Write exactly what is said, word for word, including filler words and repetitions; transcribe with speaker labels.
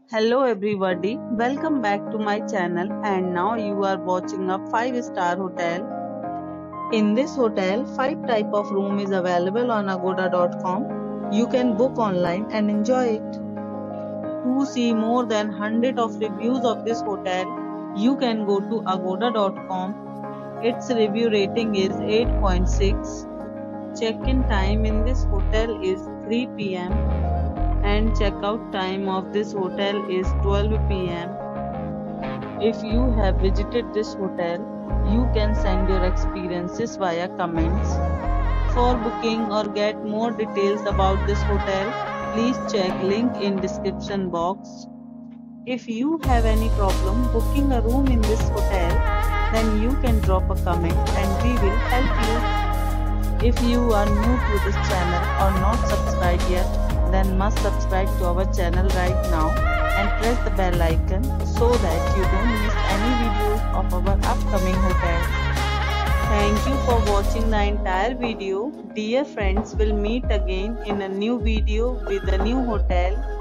Speaker 1: Hello everybody, welcome back to my channel and now you are watching a five star hotel. In this hotel, five type of room is available on agoda dot com. You can book online and enjoy it. To see more than one hundred of reviews of this hotel, you can go to agoda dot com. Its review rating is eight point six. Check-in time in this hotel is three p m and checkout time of this hotel is twelve p m If you have visited this hotel, you can send your experiences via comments. For booking or get more details about this hotel, please check link in description box. If you have any problem booking a room in this hotel, then you can drop a comment and we will help you. If you are new to this channel or not subscribed yet, then must subscribe to our channel right now and press the bell icon so that you don't miss any videos of our upcoming hotel. Thank you for watching the entire video. Dear friends, we'll meet again in a new video with a new hotel.